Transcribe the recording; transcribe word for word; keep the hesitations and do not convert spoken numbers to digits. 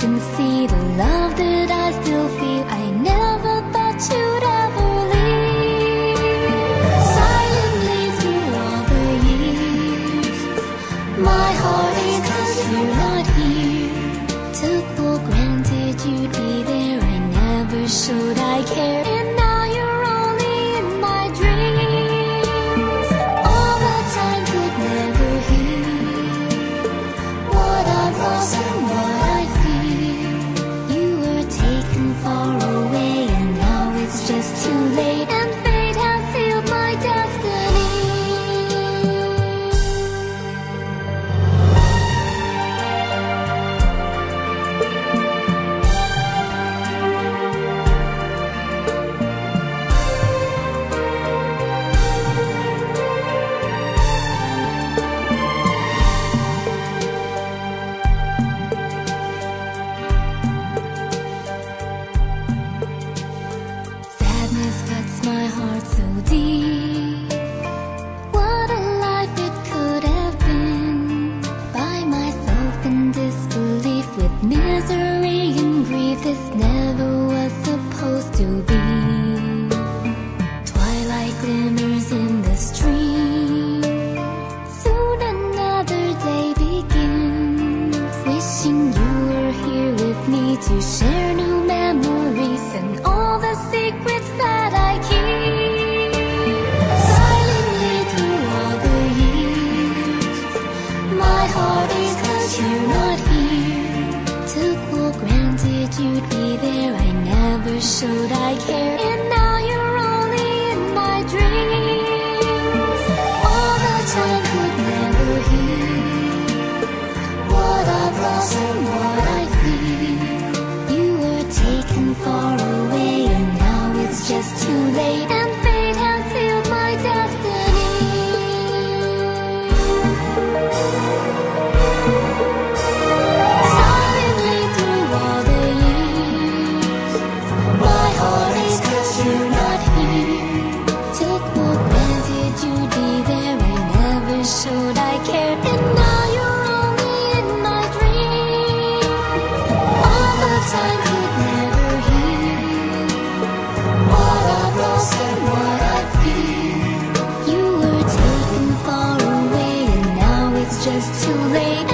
couldn't see the love that I still feel. I never thought you'd ever leave. Silently through all the years, my heart aches 'cause you're not here. Took for granted you'd be there, I never showed I cared. And now you're only in my dreams. All the time could never heal what I've lost and what I feel. You were taken far away, and now it's just too late, and fate has sealed my destiny. Sadness cuts my heart so deep. What a life it could have been. By myself in disbelief, with misery and grief. This never was supposed to be. Twilight glimmers in the stream. Soon another day begins. Wishing you were here with me to share new memories and all the secrets that I keep. Silently through all the years, my heart aches 'cause you're not here. Took for granted you'd be there, I never showed I cared. And now you're only in my dreams. All the time could never heal what I've lost and what I feel. You were taken far away, and now it's just too late, and fate has sealed my destiny. Silently through all the years, my heart aches 'cause you're not here. Took for granted you'd be there, I never showed I cared. And now you're only in my dreams. All the time could never heal what I've lost and what I feel. You were taken far away, and now it's just too late.